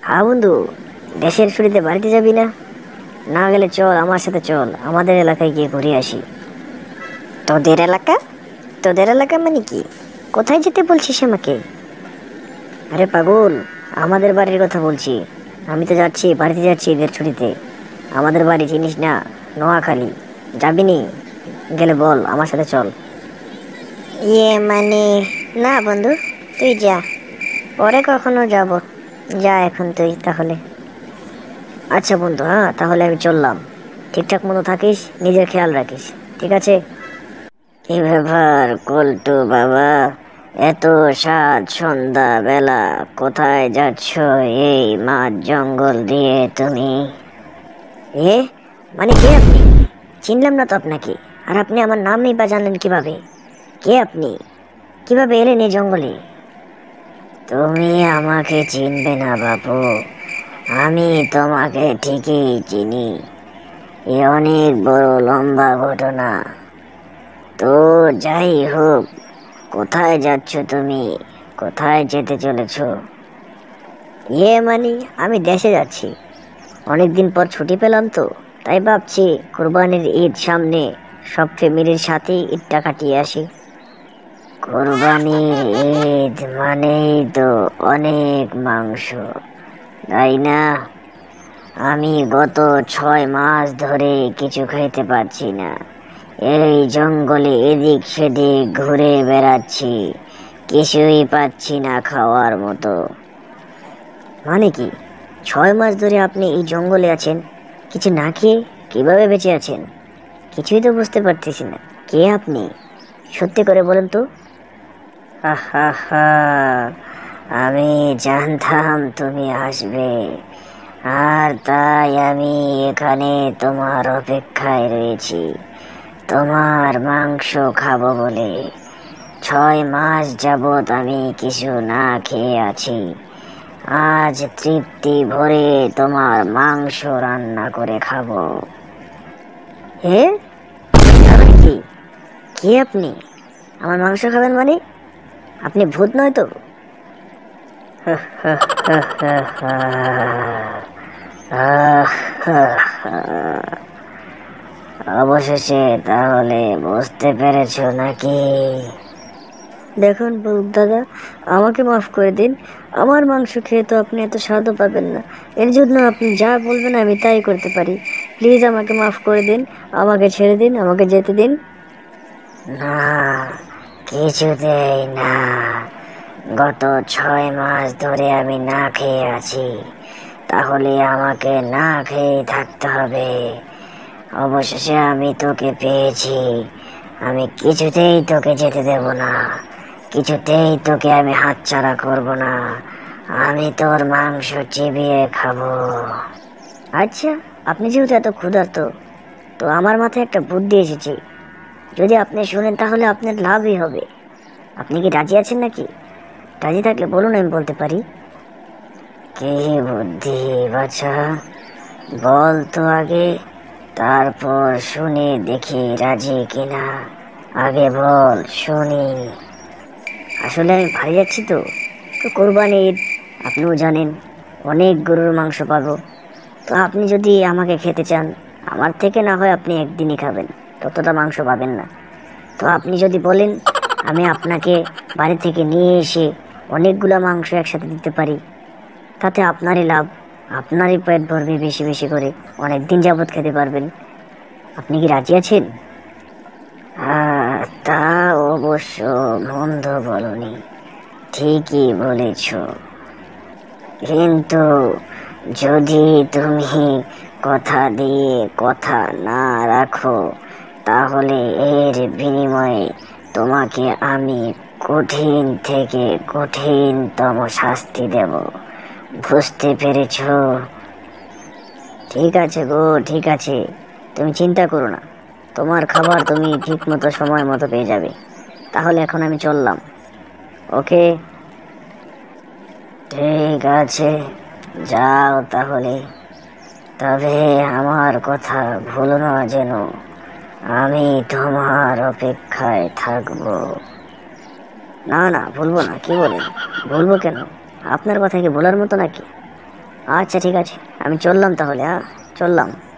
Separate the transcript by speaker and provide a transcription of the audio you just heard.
Speaker 1: হ্যাঁ বন্ধু, দেশের ছুটিতে বাড়িতে যাবি না? না গেলে চল, আমার সাথে চল, আমাদের এলাকায় গিয়ে ঘুরে আসি। তোদের এলাকা? তোদের এলাকা মানে কি? কোথায় যেতে বলছিস আমাকে? আরে পাগল, আমাদের বাড়ির কথা বলছি। আমি তো যাচ্ছি, বাড়িতে যাচ্ছি ঈদের ছুটিতে। আমাদের বাড়ি চিনিস না? নোয়াখালী। যাবি নি? গেলে বল, আমার সাথে চল। মানে, না বন্ধু, তুই যা, পরে কখনো যাব। যা এখন তুই তাহলে। আচ্ছা বন্ধু, হ্যাঁ তাহলে আমি চললাম। ঠিকঠাক মতো থাকিস, নিজের খেয়াল রাখিস, ঠিক আছে? কি ব্যাপার কল্টু বাবা, এত সাত সন্ধ্যা বেলা কোথায় যাচ্ছ এই মাঠ জঙ্গল দিয়ে তুমি? এ মানে কে আপনি? চিনলাম না তো আপনাকে। আর আপনি আমার নামই বা জানলেন কিভাবে? কে আপনি? কিভাবে এলেন এই জঙ্গলে? তুমি আমাকে চিনবে না বাবু, আমি তোমাকে ঠিকই চিনি। এ অনেক বড় লম্বা ঘটনা। তো যাই হোক, কোথায় যাচ্ছ তুমি? কোথায় যেতে চলেছো? মানে, আমি দেশে যাচ্ছি। অনেকদিন পর ছুটি পেলাম তো, তাই ভাবছি কোরবানির ঈদ সামনে, সব ফ্যামিলির সাথে ঈদটা কাটিয়ে আসি। কোরবানির ঈদ মানেই তো অনেক মাংস, তাই না? আমি গত 6 মাস ধরে কিছু খাইতে পারছি না। এই জঙ্গলে এদিক সেদিক ঘুরে বেড়াচ্ছি, কিছুই পাচ্ছি না খাওয়ার মতো। মানে কি, 6 মাস ধরে আপনি এই জঙ্গলে আছেন, কিছু না খেয়ে? কিভাবে বেঁচে আছেন কিছুই তো বুঝতে পারতেছি না। কে আপনি? সত্যি করে বলেন তো। আহা, আমি জানতাম তুমি আসবে, আর তাই আমি এখানে তোমার অপেক্ষায় রয়েছি, তোমার মাংস খাবো বলে। 6 মাস যাবৎ আমি কিছু না খেয়ে আছি, আজ তৃপ্তি ভরে তোমার মাংস রান্না করে খাবো। হে, তাহলে কি? কে আপনি? আমার মাংস খাবেন মানে? আপনি ভূত নয় তো? অবশেষে তাহলে বুঝতে পেরেছো নাকি? দেখুন দাদা, আমাকে মাফ করে দিন। আমার মাংস খেয়ে তো আপনি এত স্বাদও পাবেন না। এর জন্য আপনি যা বলবেন আমি তাই করতে পারি। প্লিজ আমাকে মাফ করে দিন, আমাকে ছেড়ে দিন, আমাকে যেতে দিন। না, কিছুতেই না। গত 6 মাস ধরে আমি না খেয়ে আছি, তাহলে আমাকে না খেয়ে থাকতে হবে। অবশেষে আমি তোকে পেয়েছি, আমি কিছুতেই তোকে যেতে দেব না, কিছুতেই তোকে আমি হাতছাড়া করব না। আমি তোর মাংস চিবিয়ে খাবো। আচ্ছা, আপনি যেহেতু এত ক্ষুধার্ত, তো আমার মাথায় একটা বুদ্ধি এসেছে। যদি আপনি শুনেন তাহলে আপনার লাভই হবে। আপনি কি রাজি আছেন নাকি? রাজি থাকলে বলুন, আমি বলতে পারি। কি বুদ্ধি বাছা? বল তো আগে, তারপর শুনে দেখি রাজি কিনা। আগে বল শুনি। আসলে আমি বাড়ি যাচ্ছি তো, কোরবানি ঈদ, আপনিও জানেন, অনেক গরুর মাংস পাবো। তো আপনি যদি আমাকে খেতে চান, আমার থেকে না হয় আপনি একদিনই খাবেন, ততটা মাংস পাবেন না। তো আপনি যদি বলেন, আমি আপনাকে বাড়ি থেকে নিয়ে এসে অনেকগুলা মাংস একসাথে দিতে পারি, তাতে আপনারই লাভ, আপনারই পেট ভরবে বেশি বেশি করে, অনেক দিন যাবৎ খেতে পারবেন। আপনি কি রাজি আছেন? তা অবশ্য মন্দ বলনি, ঠিকই বলেছ। কিন্তু যদি তুমি কথা দিয়ে কথা না রাখো, তাহলে এর বিনিময়ে তোমাকে আমি কঠিন থেকে কঠিনতম শাস্তি দেব। বুঝতে পেরেছো? ঠিক আছে গো, ঠিক আছে, তুমি চিন্তা করো না, তোমার খাবার তুমি ঠিক মতো সময় মতো পেয়ে যাবে। তাহলে এখন আমি চললাম। ওকে, ঠিক আছে, যাও তাহলে। তবে আমার কথা ভুলো না যেন, আমি তোমার অপেক্ষায় থাকবো। না না, ভুলবো না, কি বলেন? ভুলবো কেন? আপনার কথা কি বলার মতো নাকি? আচ্ছা ঠিক আছে, আমি চললাম তাহলে, হ্যাঁ চললাম।